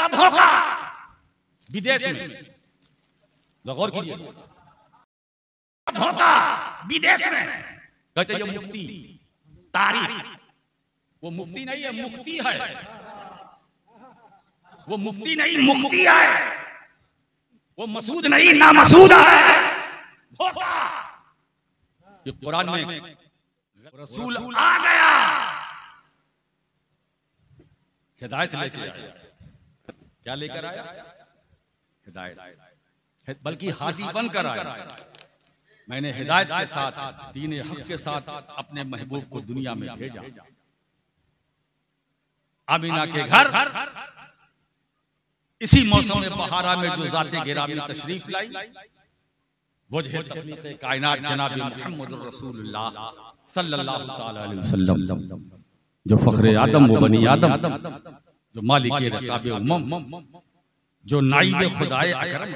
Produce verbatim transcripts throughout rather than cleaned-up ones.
कुत्ता भौंका विदेश में, गौर कीजिए, भौंका विदेश में, कहते ये मुक्ति तारीख, वो मुक्ति नहीं है मुक्ति है, वो मुफ्ती नहीं मुक्ति है, वो मसूद नहीं ना मसूद है। ये कुरान में रसूल आ गया, हिदायत लेके आया। क्या लेकर आया? हिदायत, बल्कि हादी बनकर आया। मैंने हिदायत के साथ, दीन हक के साथ अपने महबूब को दुनिया में भेजा। आमिना के घर इसी मौसम में बहारा में जो जाते गिरामी तशरीफ लाई, वजह तख्लीक़ कायनात जनाब मुहम्मद रसूलुल्लाह सल्लल्लाहु तआला अलैहि वसल्लम, जो फख्रे आदम व बनी आदम, जो मालिक रकाब उम्मम, जो नाइब खुदाए अकरम,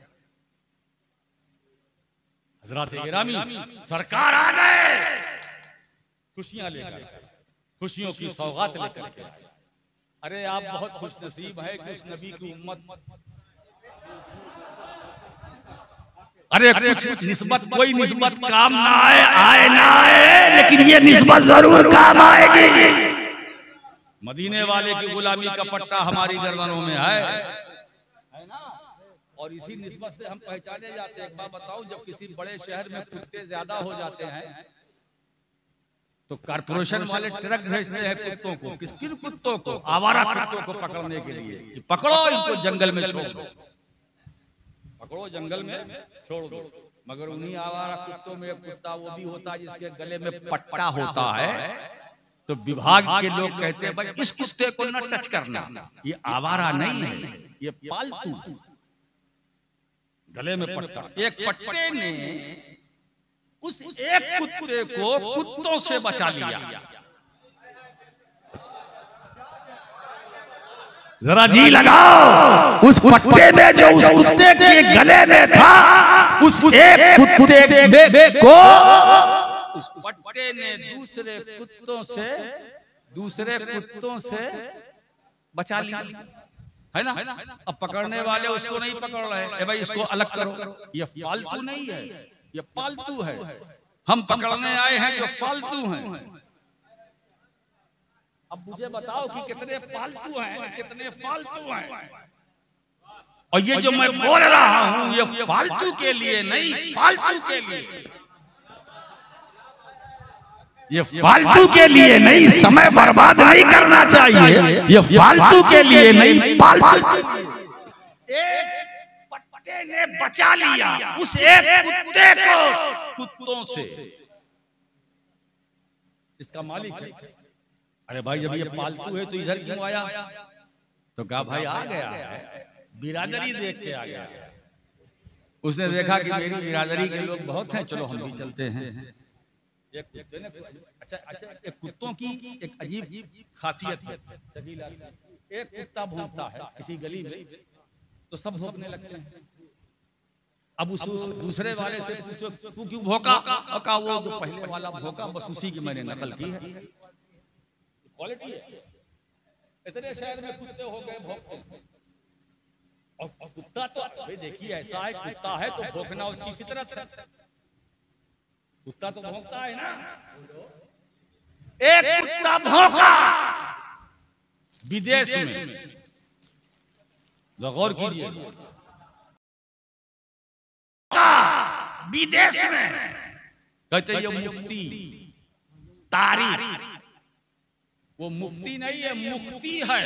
हज़रात गिरामी सरकार आ गए, खुशियां लेकर, खुशियों की सौगात लेकर के। अरे आप बहुत खुश नसीब है कि उस नबी की उम्मत, अरे कुछ निस्बत, कोई निस्बत काम ना आए, आए ना आए, लेकिन ये निस्बत जरूर काम आएगी। मदीने वाले की गुलामी का पट्टा हमारी गर्दनों में है, है ना? और इसी निस्बत से हम पहचाने जाते हैं। एक बात बताओ, जब किसी बड़े शहर में कुत्ते ज्यादा हो जाते हैं तो कारपोरेशन वाले ट्रक भेजते हैं कुत्तों को, किस किन कुत्तों को? आवारा कुत्तों को पकड़ने के लिए। पकड़ो इनको जंगल में छोड़ दो, पकड़ो जंगल में छोड़ दो। मगर उन्हीं आवारा कुत्तों में एक कुत्ता वो भी होता है जिसके गले में पट्टा होता है, तो विभाग के लोग कहते हैं भाई इस कुत्ते को न टच करना, ये आवारा नहीं है, ये पालतू। गले में पट्टा, एक पट्टे ने उस एक कुत्ते को कुत्तों से बचा लिया। जरा जी लगाओ, उस पट्टे में जो उस कुत्ते के गले में था, उस एक कुत्ते को उस पट्टे ने दूसरे कुत्तों से दूसरे कुत्तों से बचा लिया, है ना? अब पकड़ने वाले उसको नहीं पकड़ रहे, ए भाई इसको अलग करो, ये फालतू नहीं है, ये पालतू है। हम पकड़ने आए हैं जो पालतू हैं। अब मुझे बताओ कि कितने पालतू हैं, कितने फालतू हैं। और ये जो मैं बोल रहा हूं ये फालतू के लिए नहीं, पालतू के लिए। ये फालतू के लिए नहीं, समय बर्बाद नहीं करना चाहिए। ये फालतू के लिए नहीं, पालतू ने बचा लिया उस एक कुत्ते को कुत्तों से। इसका मालिक है। अरे भाई जब ये पालतू है तो इधर क्यों आया? तो कहा भाई आ गया है, बिरादरी देख के आ गया। उसने देखा कि मेरी बिरादरी के लोग बहुत हैं, चलो हम भी चलते हैं। एक अच्छा अच्छा एक कुत्तों की एक अजीब खासियत है। एक कुत्ता भौंकता है किसी गली में तो सब भौंकने लगते हैं। अब उस दूसरे वाले से पूछो तू क्यों भौंका? कहा वो जो पहले वाला भौंका बस उसी की मैंने नकल की है। क्वालिटी है। इतने शहर में कुत्ते हो गए भौंकते। और कुत्ता तो भाई देखिए ऐसा है, कुत्ता है तो भौंकना उसकी फितरत है। कुत्ता तो भौंकता है ना। एक कुत्ता भौंका विदेश में, गौर कीजिए, विदेश में। कहते ये मुफ्ती तारीख, वो मुफ्ती नहीं है मुक्ति है।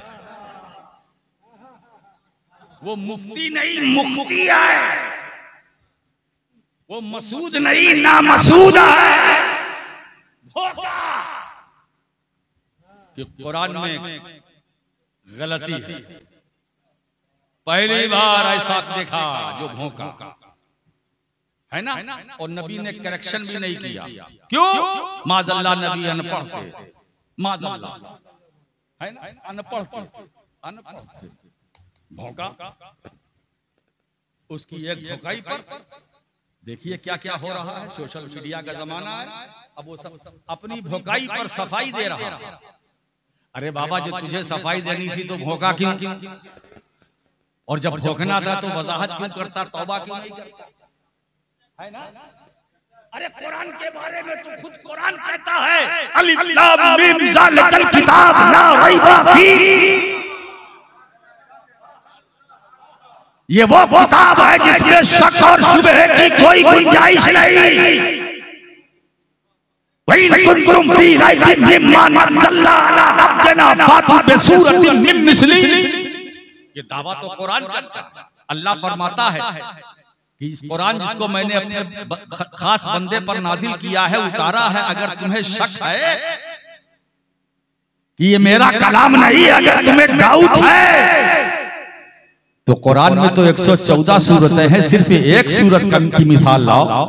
वो मुफ्ती नहीं मुक्ति है, वो मसूद नहीं ना मसूद है। कि कुरान में गलती है। पहली बार ऐसा देखा जो भौंका, है ना? और नबी ने करेक्शन भी नहीं किया। क्यों? माज़ल्ला नबी अनपढ़ थे, माज़ल्ला, है ना? अनपढ़ थे, अनपढ़ थे। भौंका, उसकी एक भौंकाई पर देखिए क्या क्या हो रहा है। सोशल मीडिया का जमाना है, अब वो सब अपनी भौंकाई पर सफाई दे रहा है। अरे बाबा जो तुझे सफाई देनी थी तो भौंका क्यों? और जब भौंकना था तो वजाहत क्यों करता, तौबा क्यों नहीं करता? है ना? अरे कुरान के बारे में तो खुद कुरान कहता है, अलिफ लाम मीम ज़ालिकल किताब ला रैब फीह, ये वो किताब है जिसमें शक और शुबह की कोई गुंजाइश नहीं। वइन कुंतुम फी रैबिम मिम्मा नज़्ज़लना अला अब्दिना फातू बिसूरतिन मिन मिस्ली, ये दावा तो कुरान करता है। अल्लाह फरमाता है कि इस कुरान जिसको मैंने अपने खास बंदे पर नाजिल किया है, उतारा है, अगर तुम्हें शक है कि ये मेरा कलाम नहीं, अगर तुम्हें डाउट है तो कुरान में तो एक सौ चौदह सूरतें हैं, सिर्फ एक सूरत की मिसाल लाओ।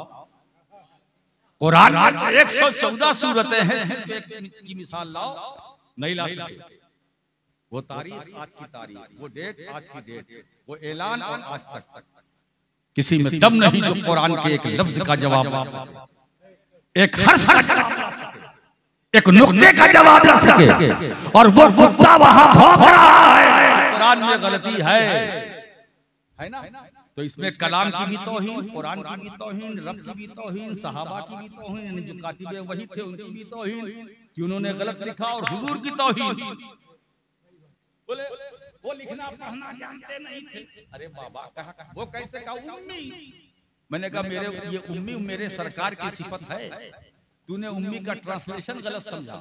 कुरान में तो एक सौ चौदह सूरतें हैं, सिर्फ एक की मिसाल लाओ, नहीं ला सकते। वो तारीख आज की तारीख, वो डेट आज की डेट, वो ऐलान और आज तक किसी में दम नहीं जो कुरान के एक लफ्ज का जवाब, एक हर्फ का जवाब, एक नुक्ते का जवाब ला सके। और वो कुत्ता वहां भौंक रहा है, कुरान में गलती है, है ना? तो इसमें कलाम की भी तौहीन, कुरान की भी तौहीन, रब की भी तौहीन, सहाबा की भी तौहीन, जो कातिबे वही थे उनकी भी तौहीन कि उन्होंने गलत लिखा, और हुजूर की तौहीन, बोले वो लिखना पढ़ना जानते नहीं थे। अरे बाबा कहा, वो कैसे कहा? उम्मी। मैंने कहा मेरे ये उम्मी मेरे सरकार की सिफत है, तूने उम्मी का ट्रांसलेशन गलत समझा,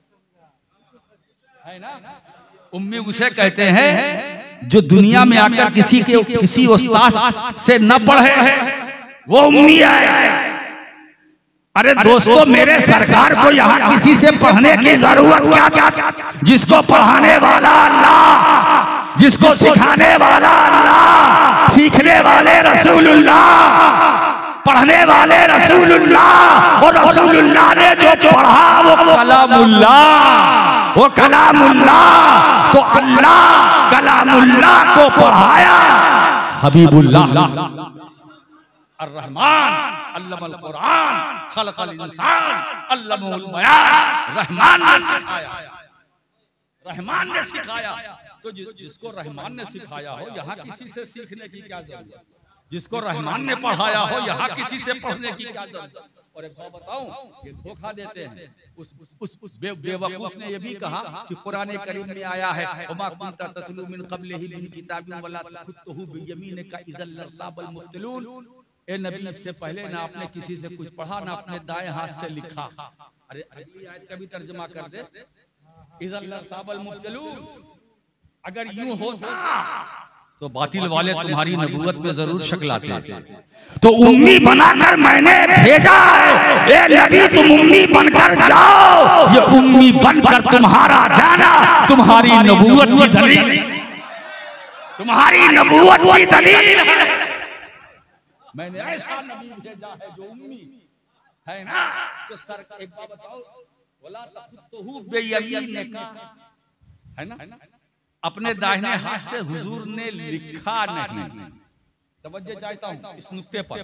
है ना? उम्मी उसे कहते हैं जो दुनिया में आकर किसी के किसी उस्ताद से न पढ़े, वो उम्मी है। अरे दोस्तों, मेरे सरकार को यहाँ किसी से पढ़ने की जरूरत क्या क्या? जिसको पढ़ाने वाला अल्लाह, जिसको सिखाने वाला अल्लाह, सीखने वाले रसूलुल्लाह, पढ़ने वाले रसूलुल्लाह, और रसूलुल्लाह ने जो पढ़ा वो कलामुल्लाह, वो कलामुल्लाह। तो अल्लाह कलामुल्लाह को पढ़ाया, हबीबुल्लाह अर्रहमान अल्लमल कुरान खलकल इंसान अल्लमहुल बयान, रहमान ने सिखाया, रहमान ने सिखाया। तो जिसको रहमान ने सिखाया हो, यहाँ किसी से सीखने की क्या जरूरत? जिसको रहमान ने पढ़ाया हो, यहाँ किसी से पढ़ने की क्या जरूरत? और एक बात बताऊं, ये धोखा देते हैं। उस उस उस बे, बेवकूफ ने ये भी कहा कि कुरान करीम में आया है, वमा कुंता ततलू मिन क़ब्लिही मिन किताबिन वला तख़ुतुहु बियमीनिका इज़ल लर्ताबल मुब्तिलून। ए नबी, इससे पहले ना आपने किसी से कुछ पढ़ा, ना अपने दाएं हाथ से लिखा। अरे अगली आयत का भी तर्जुमा कर दे, इज़ल लर्ताबल मुब्तिलून। अगर यूं होता तो बातिल वाले तुम्हारी नबूवत में जरूर शक लाते। तो उम्मी बनाकर मैंने भेजा है, ए नबी तुम उम्मी बनकर जाओ। ये उम्मी बनकर तुम्हारा जाना तुम्हारी नबूवत की दलील, तुम्हारी नबूवत की दलील है। मैंने ऐसा नबी भेजा है जो उम्मी है ना। तो सर एक बात बताओ, वला तख़ुतुहु बियमीनिका, है ना? अपने दाहिने हाथ से हुजूर ने लिखा नहीं। तवज्जो चाहता हूं इस नुक्ते पर,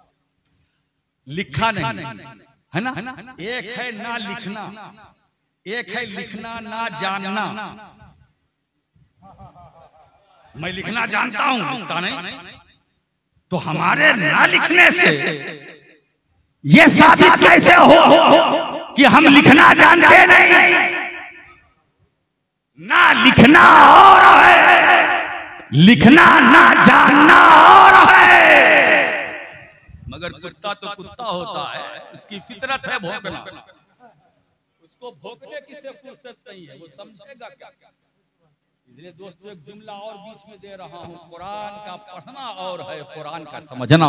लिखा नहीं, है ना? एक है ना लिखना, एक है लिखना ना जानना। मैं लिखना जानता हूं, लिखता नहीं। तो हमारे ना लिखने से ये साबित कैसे हो कि हम लिखना जानते नहीं? ना लिखना और है, लिखना ना जानना और है। मगर कुत्ता तो कुत्ता होता है, उसकी फितरत है भौंकना। उसको भौंकने की से फुर्सत नहीं है, वो समझेगा क्या? इसलिए दोस्तों एक जुमला और बीच में दे रहा हूं, कुरान का पढ़ना और है, कुरान का समझना।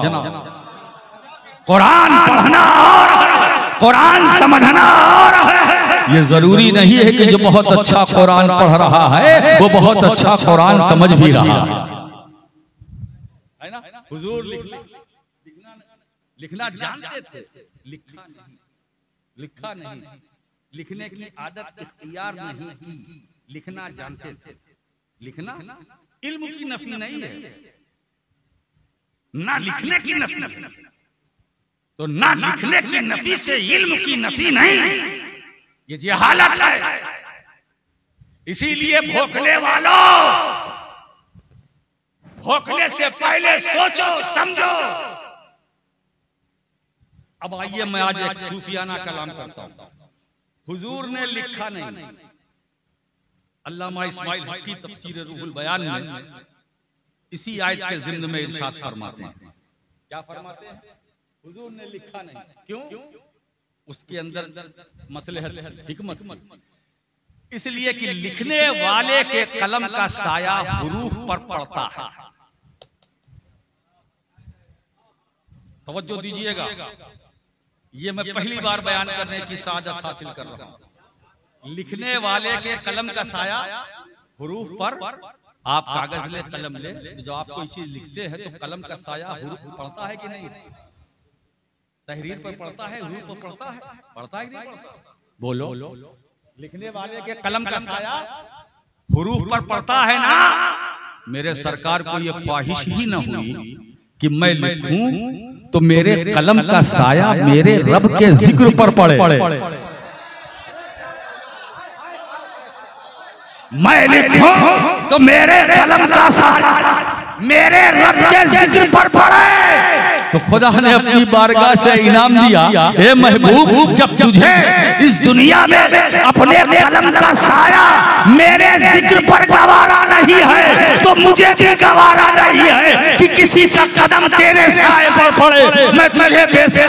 कुरान पढ़ना और है, कुरान समझना और है। ये जरूरी नहीं है कि जो बहुत अच्छा कुरान पढ़ रहा है वो बहुत अच्छा कुरान समझ भी रहा है ना। हुजूर लिखना लिखना जानते थे, लिखा नहीं, लिखा नहीं, लिखने की आदत इख्तियार नहीं की, लिखना जानते थे। लिखना इल्म की नफी नहीं है, ना लिखने की नफी। तो ना लिखने की नफी से इल्म की नफी नहीं, ये जहालत है। इसीलिए भोंकने वालों, भोंकने से पहले सोचो समझो। अब आइए मैं आज एक सूफियाना कलाम करता हूं। हुजूर ने लिखा नहीं, अल्लामा इस्माइल हक की तफसीर रूहुल बयान में इसी आयत के ज़िम्न में इरशाद फरमाते हैं। क्या फरमाते हैं? हुजूर ने लिखा नहीं, क्यों? उसके अंदर मसलहत हिकमत, इसलिए कि लिखने वाले के कलम का साया हुरूफ पर पड़ता है। तवज्जो दीजिएगा, ये मैं पहली बार बयान करने की सादत हासिल कर रहा हूं। लिखने वाले के कलम का साया हुरूफ पर, आप कागज ले कलम ले, तो जब आप कोई चीज लिखते हैं तो कलम का साया हुरूफ पर पड़ता है कि नहीं? तहरीर पर पड़ता है, हुरूफ पर पड़ता है, पड़ता है कि नहीं पड़ता? बोलो। लिखने वाले के कलम का साया हुरूफ पर पड़ता है ना। मेरे सरकार को ये ख्वाहिश ही न हुई कि मैं लिखूं तो मेरे कलम का साया मेरे रब के जिक्र पर पड़े। मैं लिखूं तो मेरे कलम का साया मेरे रब के जिक्र पर पड़े। तो खुदा ने अपनी बारगाह से इनाम दिया, ए महबूब, जब तुझे इस दुनिया में अपने कलम का साया मेरे जिक्र पर गवारा नहीं है तो मुझे भी गवारा नहीं है कि किसी का कदम तेरे साए पर पड़े। मैं तुझे बेसे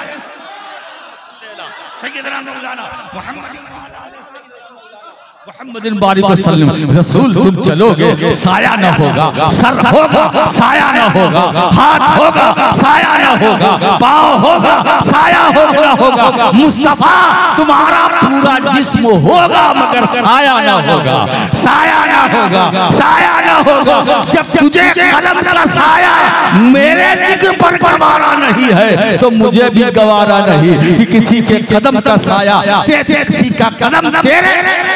मोहम्मदिन बारिक वसल्लम, रसूल तुम चलोगे साया न होगा, सर होगा साया न होगा, हाथ होगा साया न होगा, पाँव होगा साया होगा होगा, मुस्तफा तुम्हारा पूरा जिस्म होगा मगर साया न होगा, साया न होगा, साया न होगा। जब तुझे कलम का साया मेरे जिक्र पर गवारा नहीं है तो मुझे भी गवारा नहीं कि किसी के कदम का साया तेरे, किसी का कदम तेरे।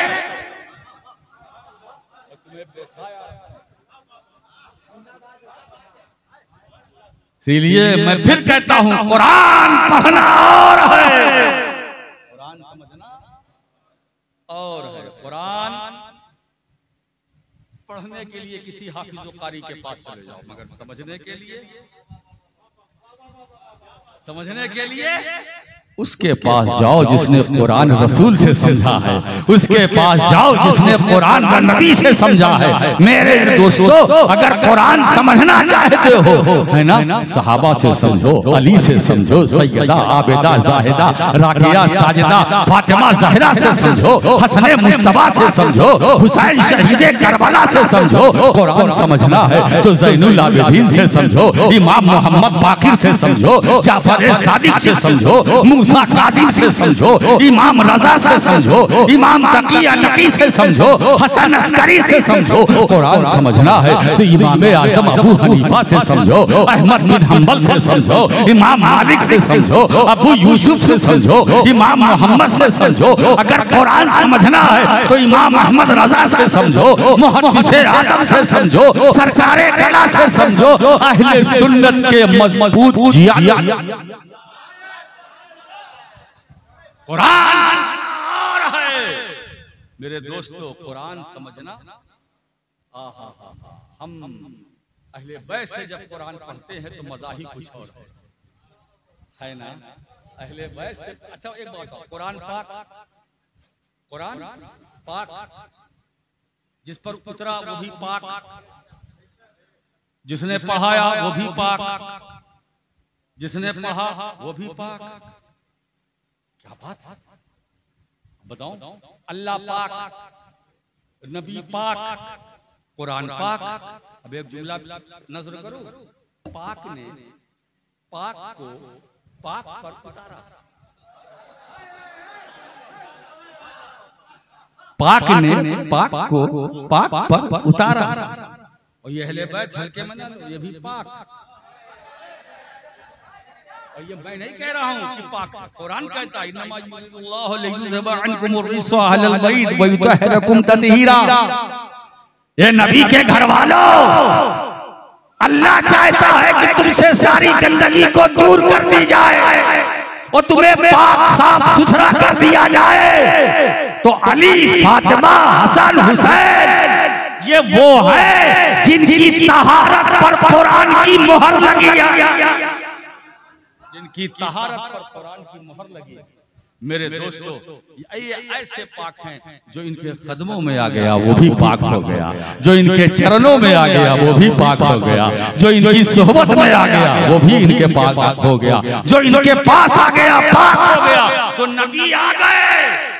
इसीलिए मैं फिर कहता हूं, कुरान पढ़ना और है, कुरान समझना और है। कुरान पढ़ने के लिए किसी हाफिज कारी के पास चले जाओ, मगर समझने के लिए, समझने के लिए उसके पास जाओ जिसने कुरान रसूल से समझा है, उसके पास जाओ जिसने कुरान का नबी से समझा है। मेरे दोस्तों, अगर कुरान समझना चाहते हो, है ना, सहाबा से समझो, अली से समझो, सैयदा आबिदा जाहिदा राकिया साजिदा फातिमा जहरा से समझो, हसन मुस्तफा से समझो, हुसैन शहीद करबला से समझो। कुरान समझना है तो ज़ैनुल आबिदीन से समझो, इमाम मोहम्मद बाकिर से समझो, जाफर सादिक से समझो, मूसा काजिम से समझो, इमाम रजा से समझो, इमाम तकी नकी से समझो, हसन अस्करी से समझो। कुरान समझना है तो इमाम आजम अबू हनीफा से समझो, अहमद बिन हंबल से समझो, इमाम मालिक से समझो, अबू यूसुफ से समझो, इमाम मोहम्मद से समझो। अगर कुरान समझना है तो इमाम अहमद रजा से समझो, मुहद्दिस आजम से समझो, सरकारे कला से समझो, अहले सुन्नत के मजबूत जिया। कुरान और है मेरे दोस्तों, कुरान समझना। आहा हा हा, हम अहले बैत से जब कुरान पढ़ते हैं तो मजा ही कुछ और है, है ना। अहले बैत से, अच्छा एक बात, कुरान पाक, कुरान पाक जिस पर उतरा वो भी पाक, जिसने पढ़ाया वो भी पाक, जिसने पढ़ा वो भी पाक। क्या बात बताऊं? अल्लाह पाक, नबी पाक, कुरान पाक। अब एक जुमला नजर करो, पाक ने पाक को पाक पर उतारा, पाक ने पाक को पाक पर उतारा। और ये अहले बैत हल्के में ना, ये भी पाक। और ये मैं नहीं कह रहा हूँ कि पाक, कुरान कहता है इन्नमा युरिदुल्लाहु लियुज़हिबा अन्कुमुर रिज्सा अहलल बैत व युतहिरकुम तत्हीरा। ये नबी के घर वालों, अल्लाह चाहता है कि तुमसे सारी गंदगी को दूर कर दी जाए और तुम्हें पाक साफ सुथरा कर दिया जाए। तो अली, फातिमा, हसन, हुसैन ये वो है जिनकी तहारत पर कुरान की मोहर लगी है, जिनकी तहारत पर कुरान की मोहर लगी है। मेरे दोस्तों, ये ऐसे पाक हैं जो इनके कदमों में आ गया वो भी पाक हो गया, जो इनके चरणों में आ गया वो भी पाक हो गया, जो इनकी सोहबत में आ गया वो भी इनके पाक हो गया, जो इनके पास आ गया पाक हो गया। तो नबी आ गए,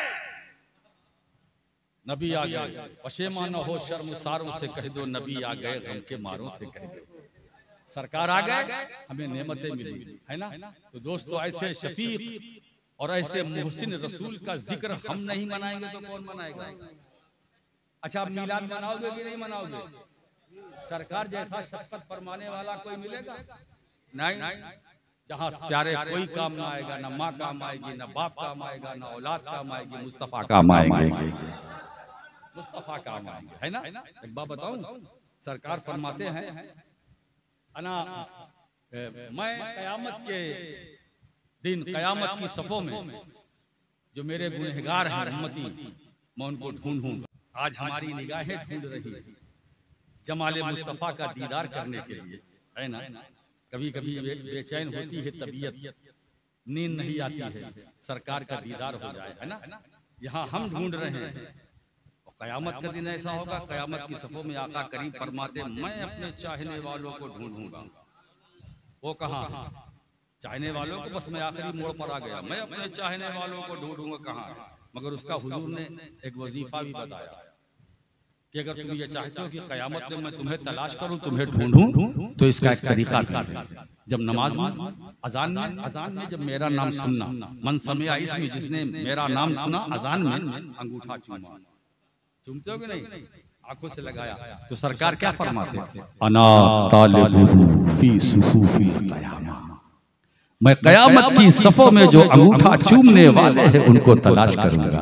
नबी आ गए। पशेमा न हो शर्मसारों से कह दो नबी आ गए, गम के मारों से कह दो सरकार आ गए, हमें नेमतें मिली, है ना। तो दोस्तों, ऐसे शफीक और ऐसे मुहसिन रसूल का जिक्र हम नहीं मनाएंगे तो कौन मनाएगा? अच्छा, आप मिलाद मनाओगे कि नहीं मनाओगे? सरकार जैसा शफकत फरमाने वाला कोई मिलेगा? नहीं। जहाँ प्यारे कोई काम ना आएगा, ना माँ काम आएगी, ना बाप काम आएगा, ना औलाद काम आएगी, मुस्तफा काम आएंगे, मुस्तफा काम आएंगे, है ना। एक बात बताऊं, सरकार फरमाते हैं अना मैं कयामत के दिन, कयामत की सफों में जो मेरे गुनहगार हैं उम्मती, मैं उनको ढूंढूंगा। आज हमारी निगाहें ढूंढ रही है जमाले मुस्तफा का दीदार करने के लिए, है ना। कभी कभी बेचैन होती है तबीयत, नींद नहीं आती है, सरकार का दीदार हो जाए, है ना। यहाँ हम ढूंढ रहे हैं, कयामत का दिन ऐसा होगा, कयामत की सफों में आका करीम फरमाते मैं अपने चाहने वालों को ढूंढूंगा। वो कहाँ? चाहने वालों को बस मैं आखिरी मोड़ पर आ गया, मैं अपने चाहने वालों को ढूंढूंगा कहाँ। मगर उसका हुजूर ने एक वजीफा भी बताया कि अगर तुम ये चाहते हो कि कयामत में मैं तुम्हें तलाश करूं, तुम्हें ढूंढूं, तो इसका एक तरीका है। जब नमाज में, अजान में, अजान में जब मेरा नाम सुनना, मन समिया इसमें, जिसने मेरा नाम सुना अजान में, अंगूठा चूमा। चूमते हो कि नहीं? आंखों से लगाया। तो सरकार क्या फरमाते हैं? अना तालिबुहु फी सुफूफिल क़यामा, मैं कयामत की सफों में जो अंगूठा चूमने वाले हैं उनको तलाश करूंगा।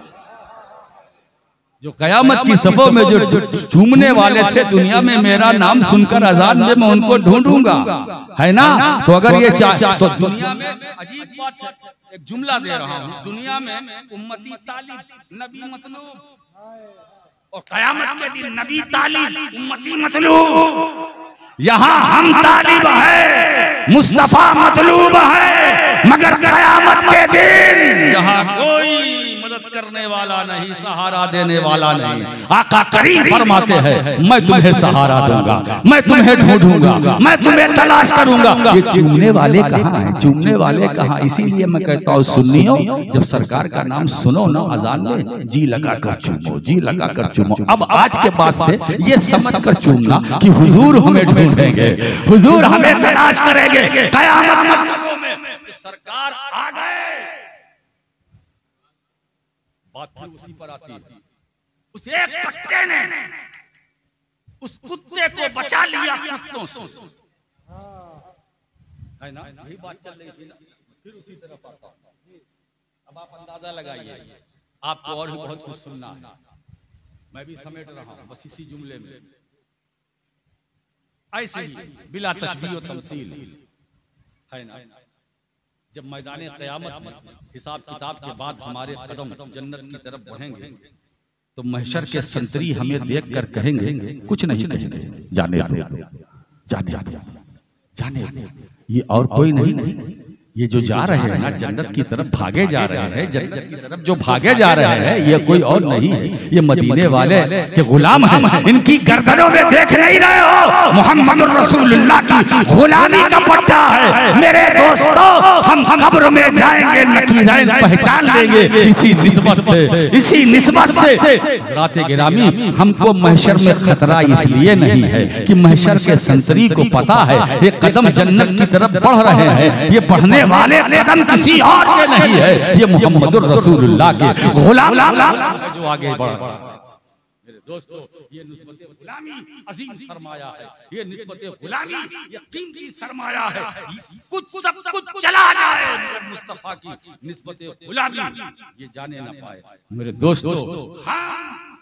जो कयामत की सफों में जो चूमने वाले थे दुनिया में, मेरा नाम सुनकर अजान में, मैं उनको ढूंढूंगा, है ना। तो अगर ये चाह तो दुनिया में अजीब बात है, एक जुमला दे रहा हूं, दुनिया में उम्मती तालिब, नबी मतलूब, और कयामत के दिन नबी तालिब, उम्मती मतलूब। यहाँ हम तालिब है, मुस्तफा मतलूब है, मगर कयामत के दिन यहाँ कोई मदद करने वाला नहीं, सहारा देने वाला नहीं। आका करीम फरमाते हैं मैं तुम्हें सहारा दूंगा, मैं तुम्हें ढूंढूंगा, मैं तुम्हें तलाश करूंगा। ये चूमने वाले कहाँ हैं? चूमने वाले कहाँ? इसीलिए मैं कहता हूँ सुन्नियों, जब सरकार का नाम सुनो ना अजान में, जी लगा कर चूमो, जी लगा कर चूमो। अब आज के बाद से ये समझ कर चूमना कि हुजूर हमें ढूंढेंगे, हुजूर हमें तलाश करेंगे कयामत में, सरकार आ गए। बात फिर उसी पर आती है, उस एक कट्टे ने उस कुत्ते को बचा लिया कुत्तों से, है ना। यही बात चल रही थी ना, फिर उसी तरफ आता हूं। अब आप अंदाजा लगाइए, आपको और भी बहुत कुछ सुनना है, मैं भी समेट रहा हूं बस इसी जुमले में। ऐसे ही बिला तशबीह व तमसील, है ना। जब मैदाने क़यामत में हिसाब किताब के बाद हमारे कदम जन्नत की तरफ बढ़ेंगे, तो महशर के संतरी हमें देखकर कहेंगे, कुछ नहीं कहेंगे, जाने दो, जाने दो, जाने दो, ये और कोई नहीं। ये जो जा रहे हैं ना जन्नत की तरफ, भागे जा रहे हैं जन्नत की तरफ, जो भागे जा रहे हैं ये कोई और नहीं है, ये मदीने वाले के गुलाम हैं। इनकी गर्दनों में देख नहीं रहे हो मोहम्मद रसूलुल्लाह की गुलामी का पट्टा है। मेरे दोस्तों, हम कब्र में जाएंगे नकीरैन पहचान लेंगे इसी निस्बत से, इसी निस्बत से। हज़रात गिरामी, हमको महशर में खतरा इसलिए नहीं है कि महशर के संतरी को पता है ये कदम जन्नत की तरफ बढ़ रहे हैं, ये बढ़ने वाले कदम किसी और के नहीं है, ये मोहम्मद रसूलुल्लाह के गुलाम जो आगे बढ़। मेरे दोस्तों, ये निस्बत गुलामी अजीम सरमाया है, ये निस्बत गुलामी ये कीमती सरमाया है। कुछ सब कुछ चला जाए मगर मुस्तफा की निस्बत गुलामी ये जाने ना पाए। मेरे दोस्तों, हाँ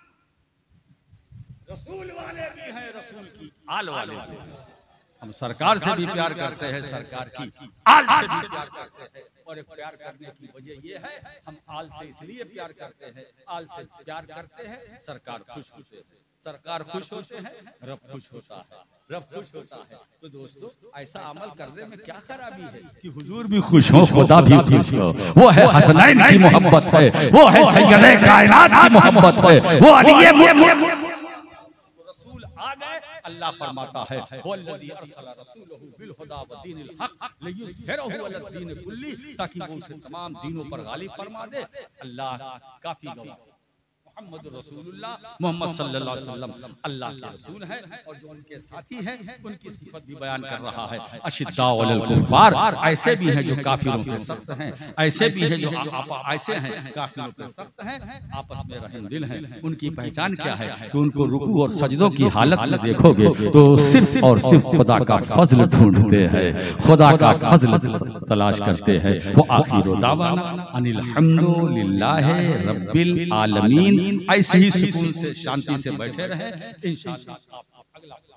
रसूल वाले भी हैं, रसूल की आल वाले भी। हम सरकार से भी प्यार करते हैं, सरकार की आल से भी प्यार करते हैं, और एक प्यार करने की वजह ये है, हम आल से इसलिए प्यार करते हैं, आल से प्यार करते हैं, सरकार खुश होते हैं, सरकार खुश होते हैं, रब खुश होता है, रब खुश होता है। तो दोस्तों ऐसा अमल करने में क्या खराबी है कि हुजूर भी खुश हो, खुदा भी खुश हो। वो है हसनैन की मोहब्बत है, वो है सैयदे कायनात की मोहब्बत है, वो अली रसूल आ गए। अल्लाह फरमाता है वल्लज़ी अरसला रसूलहु बिल हुदा व दीनिल हक लियुज़हिरहु अला दीन कुल्ली, ताकि वो उसे तमाम दीनों पर गालिब फरमा दे। अल्लाह काफी गवाह मोहम्मद रसूलुल्लाह, मोहम्मद सल्लल्लाहु अलैहि वसल्लम अल्लाह के रसूल हैं, और जो उनके साथी हैं उनकी सिफत भी बयान कर रहा है। अशिद्दाउ अलल कुफ्फार, ऐसे भी हैं जो काफिरों पे सख्त हैं, ऐसे भी हैं जो ऐसे हैं काफिरों पे सख्त हैं, आपस में रहम दिल हैं। उनकी पहचान क्या है कि उनको रुकू और सजदों की हालत में देखोगे तो सिर्फ और सिर्फ खुदा का फजल ढूंढते हैं, खुदा का फजल तलाश करते हैं। वो आखिर दावाना अनिल हम्दुलिल्लाहि रब्बिल आलमीन। ऐसे ही सुकून से शांति से बैठे रहे इंशाअल्लाह। आप अगला